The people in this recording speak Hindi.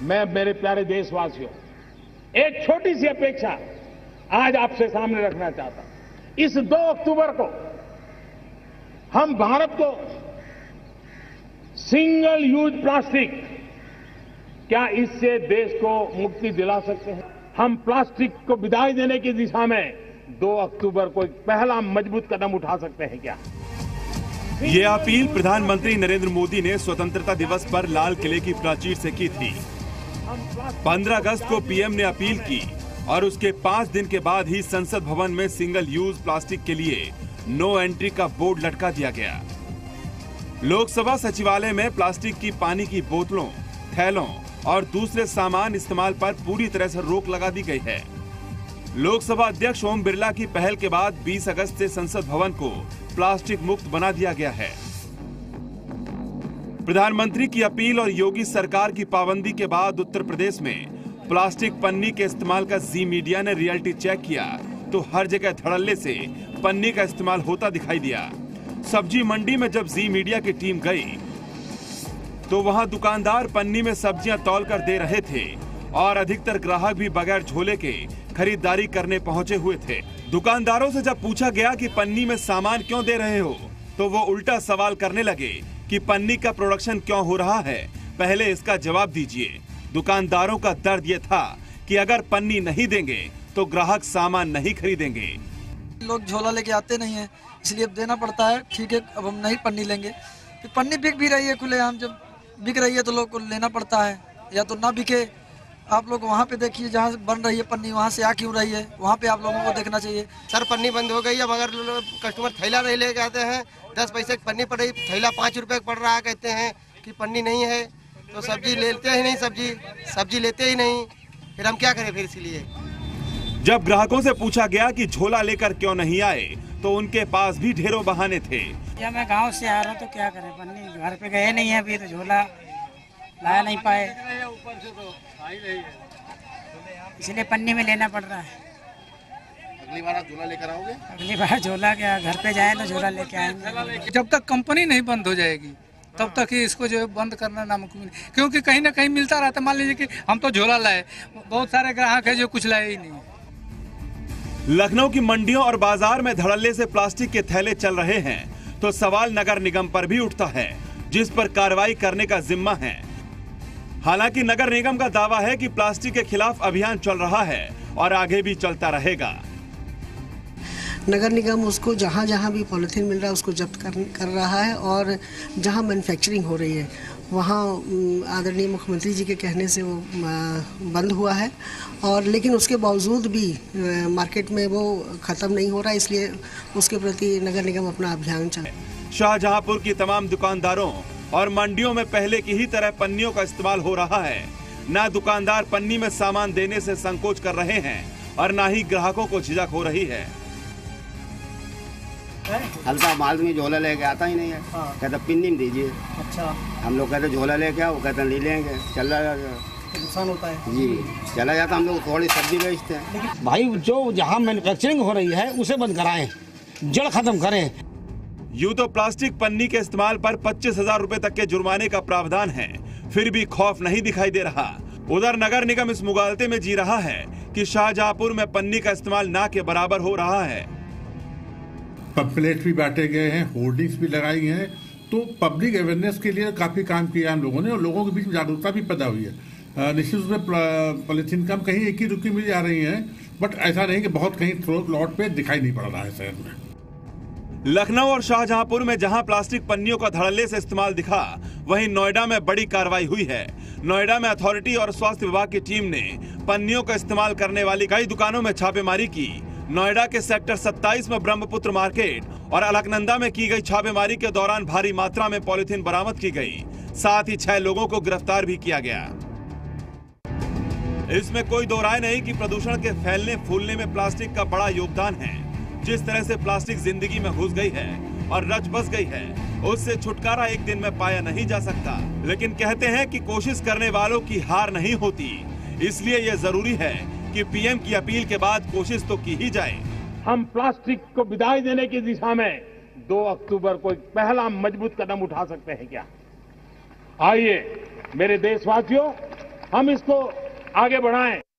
मैं मेरे प्यारे देशवासियों एक छोटी सी अपेक्षा आज आपसे सामने रखना चाहता हूं। इस 2 अक्टूबर को हम भारत को सिंगल यूज प्लास्टिक, क्या इससे देश को मुक्ति दिला सकते हैं? हम प्लास्टिक को विदाई देने की दिशा में 2 अक्टूबर को एक पहला मजबूत कदम उठा सकते हैं क्या? ये अपील प्रधानमंत्री नरेंद्र मोदी ने स्वतंत्रता दिवस पर लाल किले की प्राचीर से की थी। 15 अगस्त को पीएम ने अपील की और उसके 5 दिन के बाद ही संसद भवन में सिंगल यूज प्लास्टिक के लिए नो एंट्री का बोर्ड लटका दिया गया। लोकसभा सचिवालय में प्लास्टिक की पानी की बोतलों, थैलों और दूसरे सामान इस्तेमाल पर पूरी तरह से रोक लगा दी गई है। लोकसभा अध्यक्ष ओम बिरला की पहल के बाद 20 अगस्त से संसद भवन को प्लास्टिक मुक्त बना दिया गया है। प्रधानमंत्री की अपील और योगी सरकार की पाबंदी के बाद उत्तर प्रदेश में प्लास्टिक पन्नी के इस्तेमाल का जी मीडिया ने रियलिटी चेक किया तो हर जगह धड़ल्ले से पन्नी का इस्तेमाल होता दिखाई दिया। सब्जी मंडी में जब जी मीडिया की टीम गई तो वहां दुकानदार पन्नी में सब्जियां तौल कर दे रहे थे और अधिकतर ग्राहक भी बगैर झोले के खरीदारी करने पहुंचे हुए थे। दुकानदारों से जब पूछा गया कि पन्नी में सामान क्यों दे रहे हो तो वो उल्टा सवाल करने लगे कि पन्नी का प्रोडक्शन क्यों हो रहा है, पहले इसका जवाब दीजिए। दुकानदारों का दर्द ये था कि अगर पन्नी नहीं देंगे तो ग्राहक सामान नहीं खरीदेंगे। लोग झोला लेके आते नहीं है, इसलिए अब देना पड़ता है। ठीक है, अब हम नहीं पन्नी लेंगे। फिर पन्नी बिक भी रही है खुलेआम, जब बिक रही है तो लोग को लेना पड़ता है, या तो ना बिके। आप लोग वहाँ पे देखिए जहाँ बन रही है पन्नी, वहाँ से आ क्यों रही है, वहाँ पे आप लोगों को देखना चाहिए। सर पन्नी बंद हो गई है, मगर कस्टमर थैला नहीं लेके आते हैं। 10 पैसे की पन्नी पड़ रही, थैला 5 रुपए पड़ रहा है। कहते हैं कि पन्नी नहीं है तो सब्जी लेते ही नहीं, सब्जी लेते ही नहीं। फिर हम क्या करें फिर इसलिए? जब ग्राहकों से पूछा गया कि झोला लेकर क्यों नहीं आए तो उनके पास भी ढेरों बहाने थे। या मैं गांव से आ रहा हूँ तो क्या करें, पन्नी घर पे गए नहीं है अभी, तो झोला लाया नहीं पाए, इसलिए पन्नी में लेना पड़ रहा है। अगली बार आप झोला लेकर आओगे? अगली बार झोला क्या, घर पे जाए तो झोला लेके आएंगे। जब तक कंपनी नहीं बंद हो जाएगी तब तक ही इसको जो है बंद करना नामुमकिन है, क्योंकि कहीं ना कहीं मिलता रहता। मान लीजिए कि हम तो झोला लाए, बहुत सारे ग्राहक है जो कुछ लाए ही नहीं। लखनऊ की मंडियों और बाजार में धड़ल्ले से प्लास्टिक के थैले चल रहे हैं तो सवाल नगर निगम पर भी उठता है, जिस पर कार्रवाई करने का जिम्मा है। हालांकि नगर निगम का दावा है कि प्लास्टिक के खिलाफ अभियान चल रहा है और आगे भी चलता रहेगा। नगर निगम उसको जहाँ जहाँ भी पॉलिथीन मिल रहा है उसको जब्त कर रहा है, और जहाँ मैन्युफैक्चरिंग हो रही है वहाँ आदरणीय मुख्यमंत्री जी के कहने से वो बंद हुआ है, और लेकिन उसके बावजूद भी मार्केट में वो ख़त्म नहीं हो रहा, इसलिए उसके प्रति नगर निगम अपना अभियान चलाए। शाहजहांपुर की तमाम दुकानदारों और मंडियों में पहले की ही तरह पन्नियों का इस्तेमाल हो रहा है। न दुकानदार पन्नी में सामान देने से संकोच कर रहे हैं और न ही ग्राहकों को झिझक हो रही है। हल्का माल में झोला लेके आता ही नहीं है। कहता पिन्नी में दीजिए। अच्छा, हम लोग कहते झोला लेके आओ, कहते ले लेंगे। चला नुकसान होता है जी, चला जाता। हम लोग थोड़ी सब्जी बेचते हैं। भाई जो जहाँ मैन्युफैक्चरिंग हो रही है उसे बंद कराएं, जड़ खत्म करें। यूं तो प्लास्टिक पन्नी के इस्तेमाल पर 25,000 रुपए तक के जुर्माने का प्रावधान है, फिर भी खौफ नहीं दिखाई दे रहा। उधर नगर निगम इस मुगालते में जी रहा है कि शाहजहांपुर में पन्नी का इस्तेमाल ना के बराबर हो रहा है। पम्पलेट भी बांटे गए हैं, होर्डिंग्स भी लगाई हैं, तो पब्लिक अवेयरनेस के लिए काफी काम किया हम लोगों ने, और लोगों के बीच में जागरूकता भी पैदा हुई है। निश्चित रूप से पॉलिथीन कम कहीं एक ही रुकी मिल जा रही है, बट ऐसा नहीं कि बहुत कहीं प्लॉट पे दिखाई नहीं पड़ रहा है शहर में। लखनऊ और शाहजहांपुर में जहां प्लास्टिक पन्नियों का धड़ल्ले से इस्तेमाल दिखा, वहीं नोएडा में बड़ी कार्रवाई हुई है। नोएडा में अथॉरिटी और स्वास्थ्य विभाग की टीम ने पन्नियों का इस्तेमाल करने वाली कई दुकानों में छापेमारी की। नोएडा के सेक्टर 27 में ब्रह्मपुत्र मार्केट और अलकनंदा में की गई छापेमारी के दौरान भारी मात्रा में पॉलिथीन बरामद की गई। साथ ही 6 लोगों को गिरफ्तार भी किया गया। इसमें कोई दो राय नहीं कि प्रदूषण के फैलने फूलने में प्लास्टिक का बड़ा योगदान है। जिस तरह से प्लास्टिक जिंदगी में घुस गई है और रच बस गई है, उससे छुटकारा एक दिन में पाया नहीं जा सकता। लेकिन कहते हैं कि कोशिश करने वालों की हार नहीं होती, इसलिए यह जरूरी है कि पीएम की अपील के बाद कोशिश तो की ही जाए। हम प्लास्टिक को विदाई देने की दिशा में 2 अक्टूबर को एक पहला मजबूत कदम उठा सकते हैं क्या? आइए मेरे देशवासियों, हम इसको आगे बढ़ाएं।